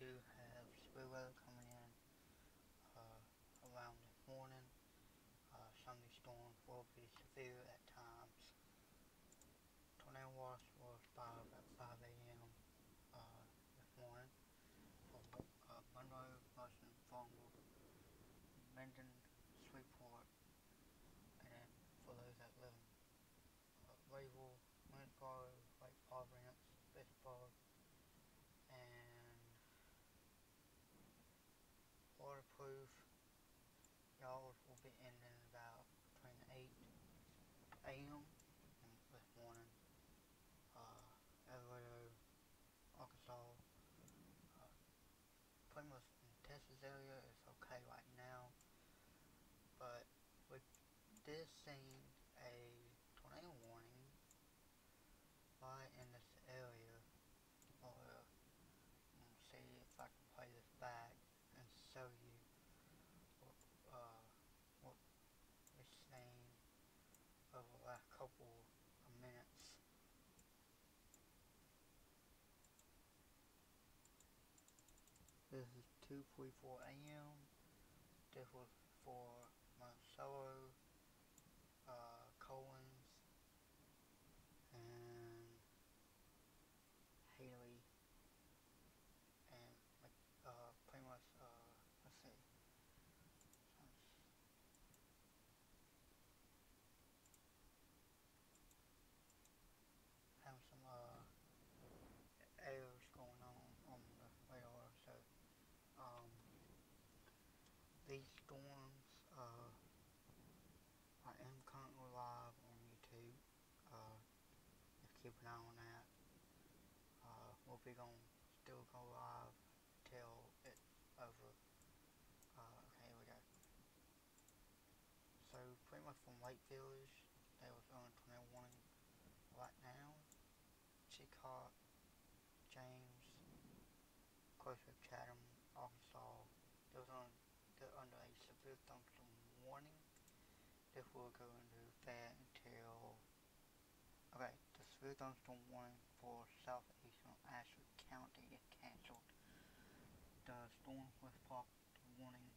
do have severe weather coming in around this morning. Some of these storms will be severe at times. Tornado watch was filed at 5 a.m. This morning for Monroe, Washington, Farmville, Minden, Shreveport, and then for those that live in Rayville, Winsboro, Lake Providence, Pittsburgh, and waterproof. Y'all will be ending about between 8 a.m. this morning. Everywhere, Arkansas, pretty much in the Texas area is okay right now, but we did see a tornado warning right in this area. Let me see if I can play this back and show you what we've seen over the last couple of minutes. This is 2:44 a.m. This was for Monticello, Collins, and Haley, and pretty much, let's see, having some errors going on the radar. So these storms, I am currently live on YouTube. Just keep an eye on that. We'll be still go live till it's over. Okay, here we go. So pretty much from Lake Village, there was on a tornado warning right now. Chicot, James, close to Chatham, Arkansas, they're under a severe thunderstorm warning. This will go into effect until, okay, the severe thunderstorm warning for southeastern Ashley County is cancelled. The storm was popped warning